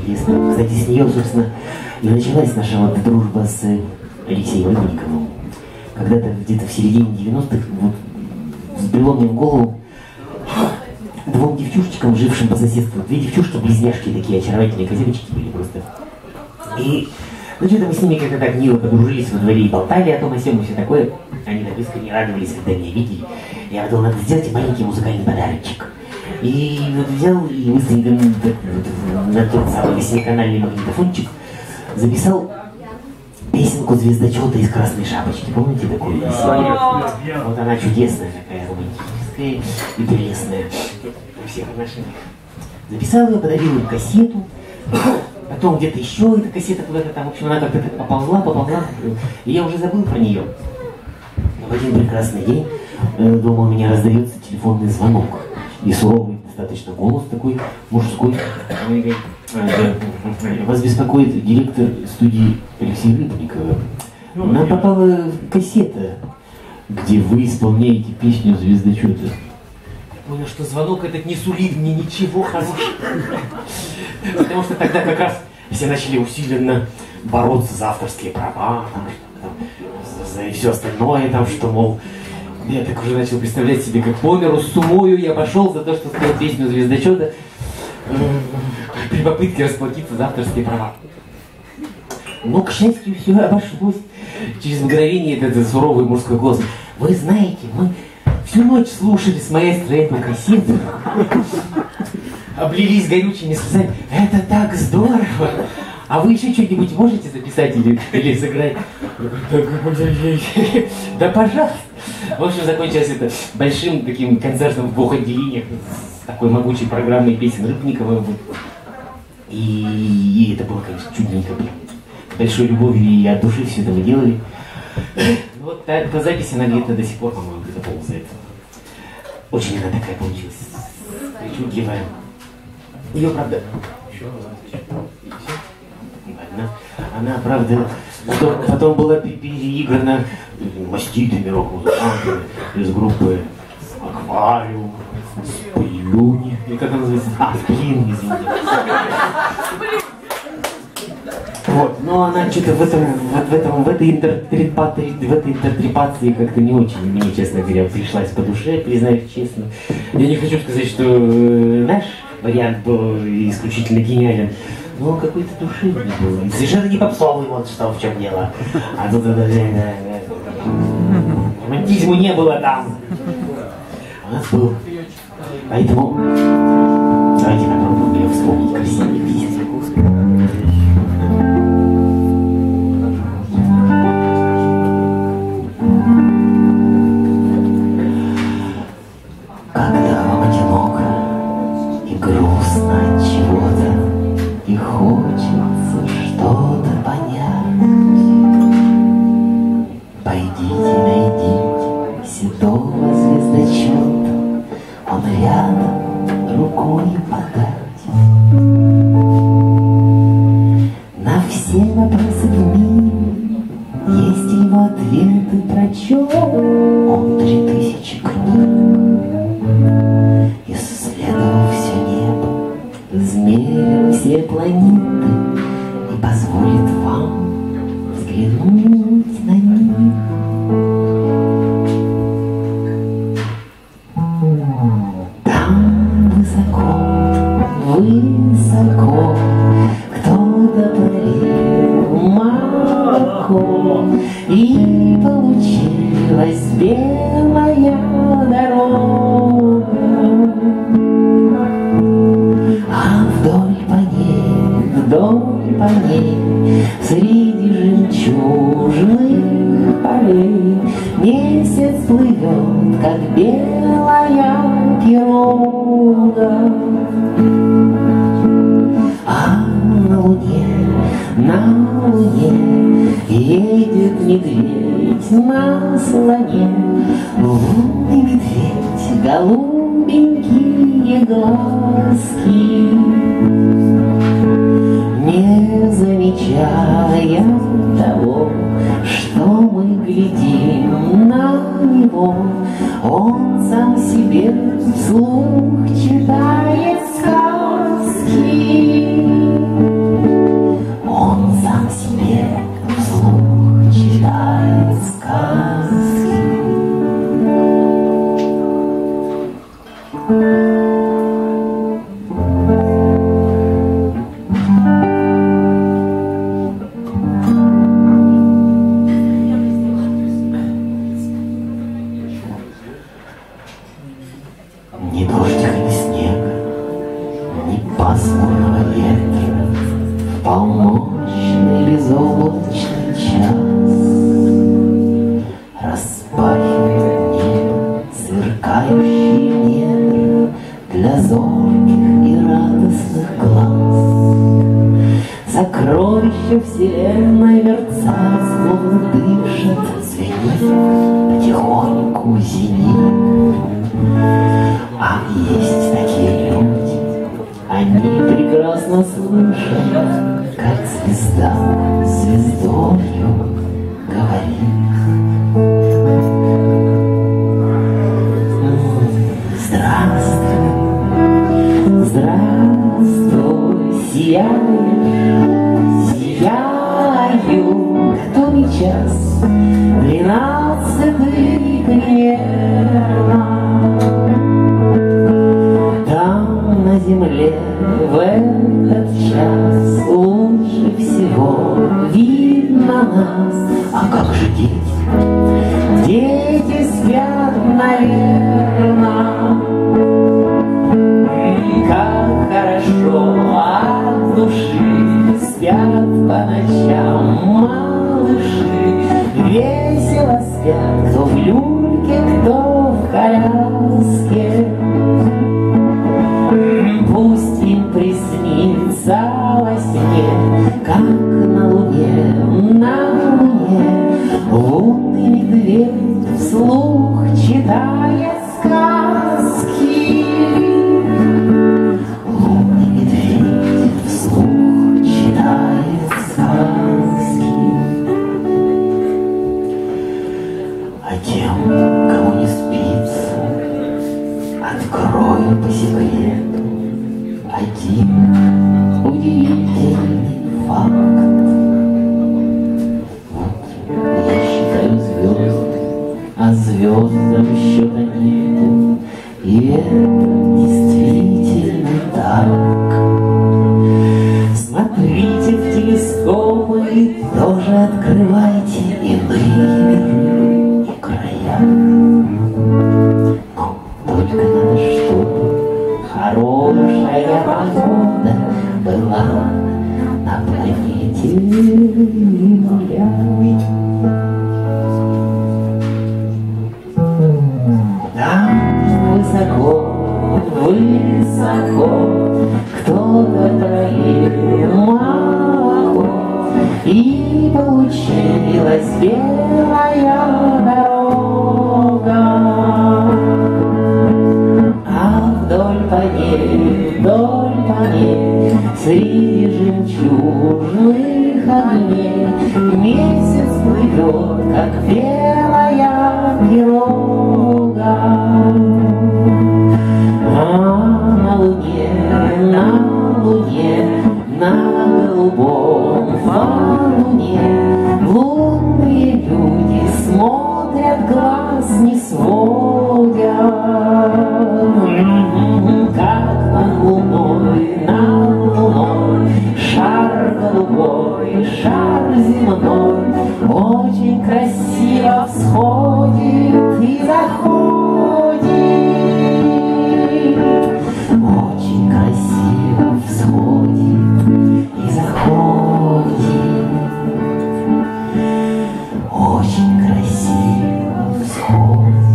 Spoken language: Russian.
интересно. Кстати, с нее, собственно, и началась наша вот дружба с Алексеем Рыбниковым. Когда-то где-то в середине 90-х вот взбрело мне в голову двум девчушечкам, жившим по соседству. Две девчушки-близняшки, такие очаровательные козявочки были просто. И ну что-то мы с ними как-то так мило подружились во дворе и болтали о том, о сём и все такое. Они так искренне радовались, когда меня видели. Я подумал, надо сделать им маленький музыкальный подарочек. И вот взял и быстренько на тот самый 8-канальный магнитофончик записал песенку «Звездочета» из «Красной шапочки». Помните такую песню? Вот она чудесная такая, романтическая и прелестная во всех отношениях. Записал ее, подарил им кассету. Потом где-то еще эта кассета куда-то там, в общем, она как-то поползла, и я уже забыл про нее. Но в один прекрасный день дома у меня раздается телефонный звонок. И суровый достаточно голос такой мужской. Вас беспокоит директор студии Алексея Рыбникова. Нам попала кассета, где вы исполняете песню «Звездочета». Я понял, что звонок этот не сулит мне ничего хорошего. Потому что тогда как раз все начали усиленно бороться за авторские права, за все остальное, там, что, мол, я так уже начал представлять себе, как по миру с умою я пошел за то, что спел песню «Звездочета» при попытке расплатиться за авторские права. Но, к счастью, все обошлось. Через мгновение этот суровый мужской голос: вы знаете, мы всю ночь слушали с маэстро эту кассету, облились горючими слезами. Это так здорово! А вы еще что-нибудь можете записать или сыграть? Да, пожалуйста. В общем, закончилось это большим таким концертом в двух отделениях с такой могучей программой песен Рыбникова. И это было, конечно, чудненько. Большой любовью и от души все это мы делали. Вот эта запись, она где-то до сих пор, по-моему, где-то ползает. Очень она такая получилась. Причудливая. Ее, правда... Ладно. Она, правда, потом была переиграна маститыми рок-музыкантами из группы «Аквариум», «Сплюни». И как она называется? «Сплин», извините. Вот, но она что-то в этой интерпретации как-то не очень мне, честно говоря, пришлась по душе, признаюсь честно. Я не хочу сказать, что наш вариант был исключительно гениален, но какой-то душевный был. Совершенно не попсовый, вот что, в чем дело. А тут романтизму не было там. У нас был. Поэтому давайте попробуем ее вспомнить красивые песни. Когда вам одиноко и грустно от чего-то, и хочется что-то понять, пойдите, найдите седого звездочета, он рядом рукой подать. На все вопросы в мире есть его ответы, прочел он 3000 книг. Исследовал все небо, измерил все планеты и позволит вам взглянуть на них. Там высоко, высоко кто-то парил молоко, и получилась белая дорога. А вдоль по ней, среди жемчужных полей, месяц плывет, как белая пирога. А на луне едет медведь на слоне. Лунный медведь, голубенькие глазки, не замечая того, что мы глядим на него, он сам себе вслух читает сказки. зорких и радостных глаз. Сокровища вселенной мерцают, словно дышат, звенит потихоньку зенит. А есть такие люди, они прекрасно слышат, как звезда звездою говорит. Здравствуй, здравствуй, сияешь, сияю, который час, 12-й примерно. Там на земле в этот час лучше всего видно нас. А как же дети? Дети спят, наверно. Как хорошо от души спят по ночам малыши. Весело спят, кто в люльке, кто в коляске. Пусть им приснится во сне, как на луне, лунный медведь вслух читает сказки. Лунный медведь вслух читает сказки. А тем, кому не спится, открою по секрету один удивительный факт. Вот я считаю звезды, а звездам счета нету, и это действительно так. Смотрите в телескопы и тоже открывайте иные миры и края. Но только надо, чтобы хорошая погода была на планете Земля. Там высоко, высоко кто-то проверил молоко, и получилась белая дорога. А вдоль по ней, среди жемчужных огней месяц плывет, как белая пирога. А на луне, на голубом валуне лунные люди смотрят, глаз не сводят. Как над луной, шар голубой, шар земной очень красиво всходит и заходит. Очень красиво всходит и заходит. Очень красиво всходит.